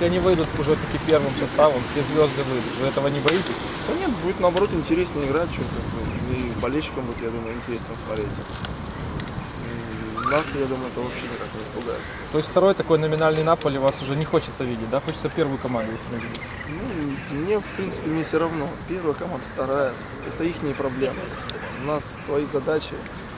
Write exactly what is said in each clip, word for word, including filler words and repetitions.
если они выйдут уже таки первым составом, все звезды выйдут, вы этого не боитесь? Да нет, будет наоборот интереснее играть, что-то. И болельщикам будет, я думаю, интересно смотреть. И нас, я думаю, это вообще никак не испугает. То есть второй такой номинальный Наполи вас уже не хочется видеть, да? Хочется первую команду видеть? Ну, мне, в принципе, мне все равно. Первая команда, вторая. Это их проблемы. У нас свои задачи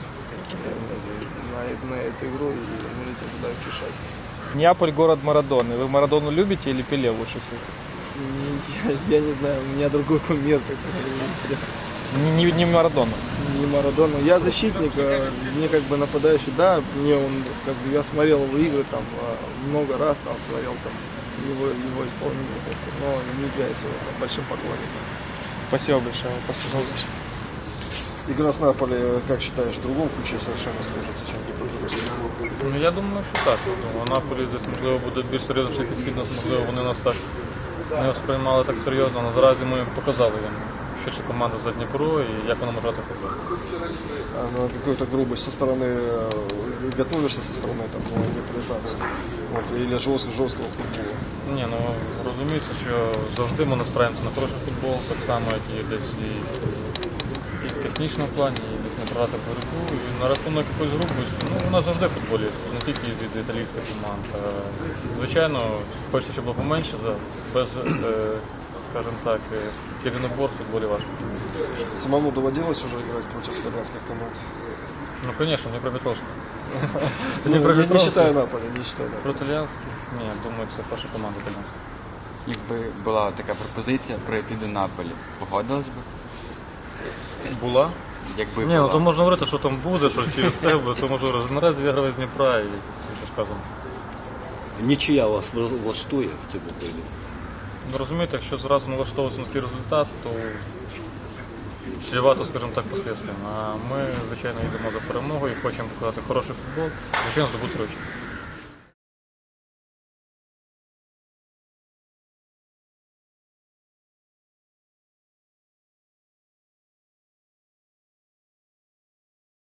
на, на эту игру, и мы этим туда их решать. Неаполь город Марадоны. Вы Марадону любите или Пеле лучше всего? Я, я не знаю, у меня другой кумир, как говорится. Не, не, не Марадона. Не Марадона. Я защитник, мне как бы нападающий, да, мне он, как бы я смотрел его игры там много раз, там смотрел там его, его исполнение, но не являюсь его там большим поклонником. Спасибо большое. Спасибо большое. Игра с Наполи, как считаешь, в другом ключе совершенно сложится, чем ти Ну, я думаю, що так. У Наполі десь, можливо, буде більш серйозніший підхід, можливо, вони нас так не сприймали так серйозно, але наразі ми показали їм, що це команда за Дніпро і як вона може грати в футбол. А на какую-то грубость со стороны, готовишься со стороны там, неполизации? Вот, или жест, жесткого футбола? Ні, ну розуміється, що завжди ми настраємося на хороший футбол, так само, як і десь і, і в технічному плані, і десь не брати боротьбу. І на рахунок якоїсь грубості, ну у нас завжди в футболі, не тільки від італійських команд. Звичайно, хочеться, щоб було поменше, без, скажімо так, єдинобор в футболі важко. Самому доводилось уже играть против итальянских команд? Ну, конечно, Дніпропетровськ. Ну, не, не считаю Наполи, не считаю Наполи. Про італійських? Ні, думаю, це перша команда італійська. Якби була така пропозиція прийти до Наполі, погодилась би? Була? Якби Ні, була. ну то можна говорити, що там буде, що через себе, то може наразі виграли з Дніпра і все, що сказано. Нічия вас влаштує в цьому поєдинку? Ну, розумієте, якщо зразу налаштовуватися на такий результат, то чревато, скажімо так, послідствиям. А ми, звичайно, йдемо за перемогою і хочемо показати хороший футбол, звичайно, здобути очі.